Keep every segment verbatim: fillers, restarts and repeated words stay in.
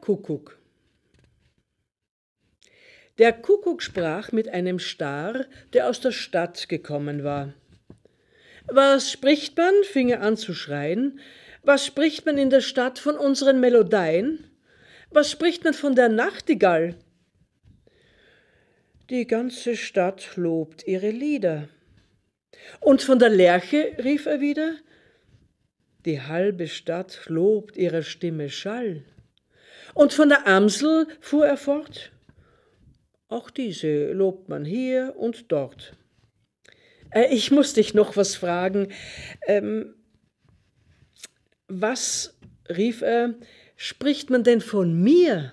Kuckuck. Der Kuckuck sprach mit einem Star, der aus der Stadt gekommen war. »Was spricht man?« fing er an zu schreien. »Was spricht man in der Stadt von unseren Melodien? Was spricht man von der Nachtigall?« »Die ganze Stadt lobt ihre Lieder.« »Und von der Lerche?« rief er wieder. »Die halbe Stadt lobt ihrer Stimme Schall.« »Und von der Amsel?« fuhr er fort. »Auch diese lobt man hier und dort.« Äh, ich muss dich noch was fragen. Ähm, was, rief er, spricht man denn von mir?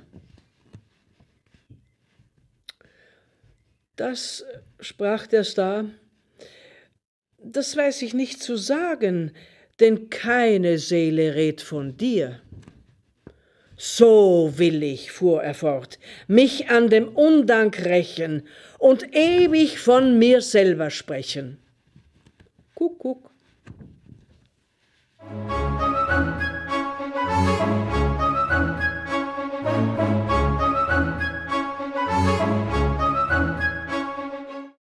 Das, sprach der Star, das weiß ich nicht zu sagen, denn keine Seele redt von dir. So will ich, fuhr er fort, mich an dem Undank rächen und ewig von mir selber sprechen. Kuckuck.